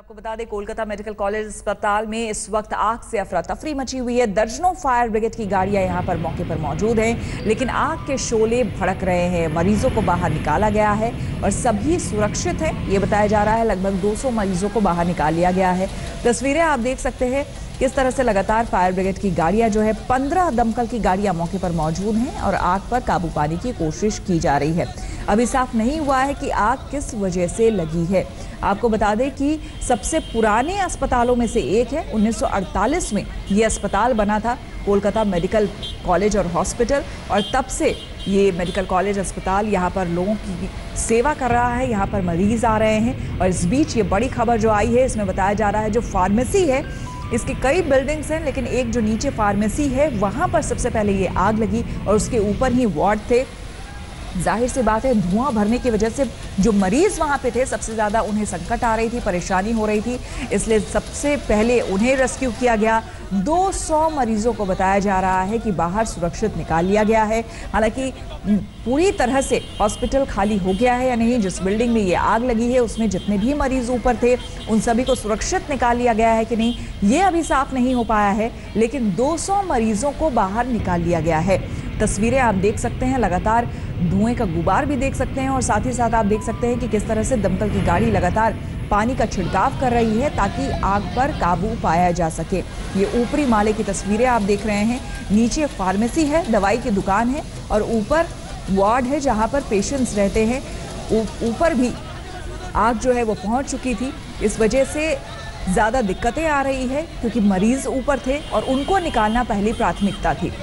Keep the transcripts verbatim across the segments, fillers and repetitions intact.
आपको बता दें, कोलकाता मेडिकल कॉलेज अस्पताल में इस वक्त आग से अफरा तफरी मची हुई है। दर्जनों फायर ब्रिगेड की गाड़ियां यहां पर मौके पर मौजूद हैं, लेकिन आग के शोले भड़क रहे हैं। मरीजों को बाहर निकाला गया है और सभी सुरक्षित हैं, ये बताया जा रहा है। लगभग दो सौ मरीजों को बाहर निकाल लिया गया है। तस्वीरें आप देख सकते हैं किस तरह से लगातार फायर ब्रिगेड की गाड़ियां जो है पंद्रह दमकल की गाड़ियां मौके पर मौजूद हैं और आग पर काबू पाने की कोशिश की जा रही है। अभी साफ नहीं हुआ है कि आग किस वजह से लगी है। आपको बता दें कि सबसे पुराने अस्पतालों में से एक है। उन्नीस सौ अड़तालीस में ये अस्पताल बना था, कोलकाता मेडिकल कॉलेज और हॉस्पिटल, और तब से ये मेडिकल कॉलेज अस्पताल यहाँ पर लोगों की सेवा कर रहा है। यहाँ पर मरीज आ रहे हैं और इस बीच ये बड़ी खबर जो आई है, इसमें बताया जा रहा है जो फार्मेसी है, इसकी कई बिल्डिंग्स हैं, लेकिन एक जो नीचे फार्मेसी है वहाँ पर सबसे पहले ये आग लगी और उसके ऊपर ही वार्ड थे। जाहिर सी बात है, धुआं भरने की वजह से जो मरीज वहाँ पे थे सबसे ज़्यादा उन्हें संकट आ रही थी, परेशानी हो रही थी, इसलिए सबसे पहले उन्हें रेस्क्यू किया गया। दो सौ मरीजों को बताया जा रहा है कि बाहर सुरक्षित निकाल लिया गया है। हालांकि पूरी तरह से हॉस्पिटल खाली हो गया है या नहीं, जिस बिल्डिंग में ये आग लगी है उसमें जितने भी मरीज ऊपर थे उन सभी को सुरक्षित निकाल लिया गया है कि नहीं, ये अभी साफ नहीं हो पाया है, लेकिन दो सौ मरीजों को बाहर निकाल लिया गया है। तस्वीरें आप देख सकते हैं, लगातार धुएं का गुबार भी देख सकते हैं और साथ ही साथ आप देख सकते हैं कि किस तरह से दमकल की गाड़ी लगातार पानी का छिड़काव कर रही है ताकि आग पर काबू पाया जा सके। ये ऊपरी माले की तस्वीरें आप देख रहे हैं। नीचे फार्मेसी है, दवाई की दुकान है और ऊपर वार्ड है जहां पर पेशेंट्स रहते हैं। ऊपर भी आग जो है वो पहुंच चुकी थी, इस वजह से ज़्यादा दिक्कतें आ रही है क्योंकि मरीज ऊपर थे और उनको निकालना पहली प्राथमिकता थी।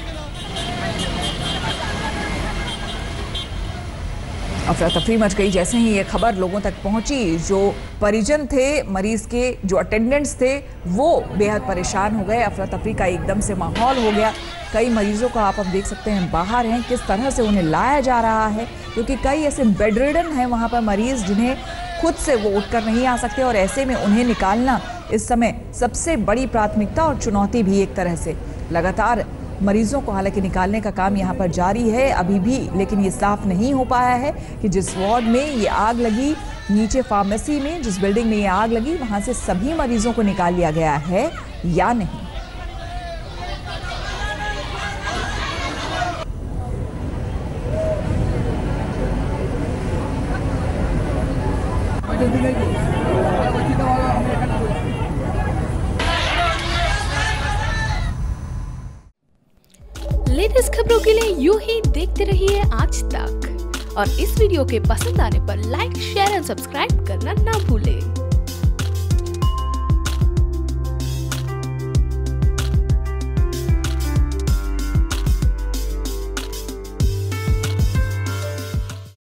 अफरा तफरी मच गई जैसे ही ये खबर लोगों तक पहुंची। जो परिजन थे मरीज के, जो अटेंडेंट्स थे, वो बेहद परेशान हो गए। अफरा तफरी का एकदम से माहौल हो गया। कई मरीजों को आप अब देख सकते हैं बाहर हैं, किस तरह से उन्हें लाया जा रहा है, क्योंकि कई ऐसे बेड रिडन हैं वहाँ पर मरीज जिन्हें खुद से वो उठकर नहीं आ सकते और ऐसे में उन्हें निकालना इस समय सबसे बड़ी प्राथमिकता और चुनौती भी एक तरह से। लगातार मरीजों को हालांकि निकालने का काम यहाँ पर जारी है अभी भी, लेकिन ये साफ नहीं हो पाया है कि जिस वार्ड में ये आग लगी, नीचे फार्मेसी में जिस बिल्डिंग में ये आग लगी, वहाँ से सभी मरीजों को निकाल लिया गया है या नहीं। लेटेस्ट खबरों के लिए यूं ही देखते रहिए आज तक, और इस वीडियो के पसंद आने पर लाइक, शेयर एंड सब्सक्राइब करना ना भूलें।